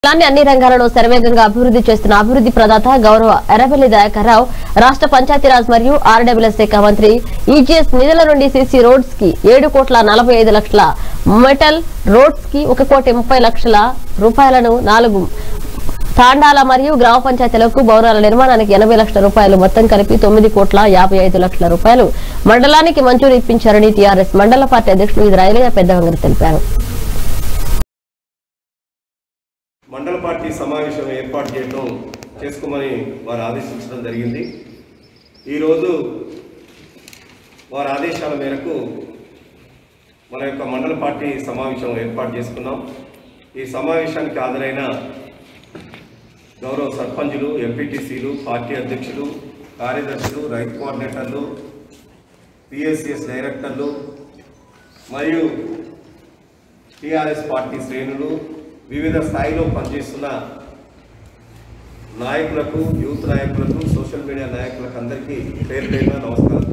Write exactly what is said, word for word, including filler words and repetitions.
రాష్ట్రాన్ని అన్ని రంగాలలో శరవేగంగా అభివృద్ధి చేస్తున్న అభివృద్ధి ప్రదాత గౌరవ ఎర్రబెల్లి దయాకర్ రావు రాష్ట్ర పంచాయతీరాజ్ మరియు ఆర్డబ్ల్యూఎస్ శాఖ మంత్రి ఈజీఎస్ నిధుల నుండి సీసీ రోడ్స్ కి ఏడు కోట్ల నలభై ఐదు లక్షల మెటల్ రోడ్స్ కి ఒక కోటి ముప్పై లక్షల రూపాయలను నాలుగు తాండాల మరియు గ్రామ పంచాయతీలకు భవనాల నిర్మాణానికి ఎనభై లక్షల రూపాయలు మొత్తం కలిపి తొమ్మిది కోట్ల యాభై ఐదు లక్షల రూపాయలు మండలానికి మంజూరు ఇప్పించారని టీఆర్ఎస్ మండల పార్టీ అధ్యక్షులు ఇజ్రాయిలయ్య పెద్దవంగర తెలిపారు. మండల పార్టీ సమావేశం ఏర్పాటు చేయడం చేసుకోమని వారు ఆదేశించడం జరిగింది. ఈరోజు వారి ఆదేశాల మేరకు మన యొక్క మండల పార్టీ సమావేశం ఏర్పాటు చేసుకున్నాం. ఈ సమావేశానికి హాజరైన గౌరవ సర్పంచులు, ఎంపీటీసీలు, పార్టీ అధ్యక్షులు, కార్యదర్శులు, రైతు కోఆర్డినేటర్లు, పిఎస్సిఎస్ డైరెక్టర్లు మరియు టీఆర్ఎస్ పార్టీ శ్రేణులు, వివిధ స్థాయిలో పనిచేస్తున్న నాయకులకు, యూత్ నాయకులకు, సోషల్ మీడియా నాయకులకు అందరికీ పేరు పేరున నమస్కారం.